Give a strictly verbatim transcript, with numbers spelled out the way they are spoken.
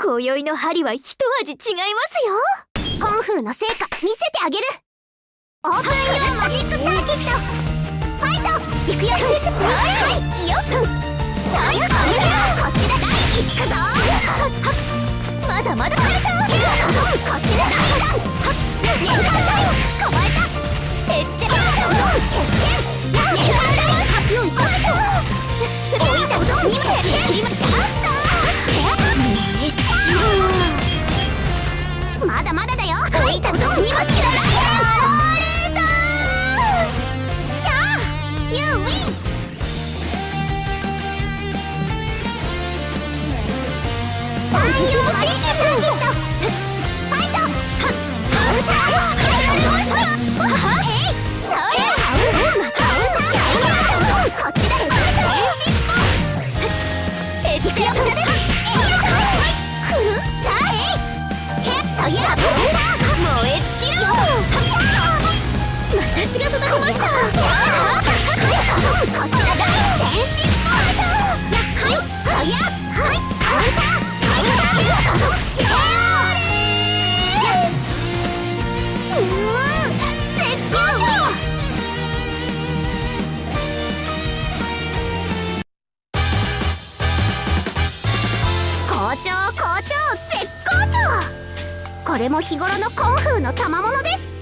今宵の針は一味違いますよ。 コンフーの成果見せてあげる。オープンユアマジックサーキットファイトいくよ。はいよっはいこっちだライいくぞ。 まだまだファイトこっちだライガン年間タイム捕まえたへっちゃら鉄拳年間タイム発表一緒おいたうどんにも切りましたまだまだだよおいたうどんにも切らないユーウィンマジックサーキットファイトカウンターえいそれこっちだ全身ポンエッジよくなればふるたえいそりゃ燃え尽きろ私が育てましたこっちだ全身ポンはいそりゃはいカウンターカウンターシェーうー絶好調好調好調絶好調これも日頃のコンフーの賜物です。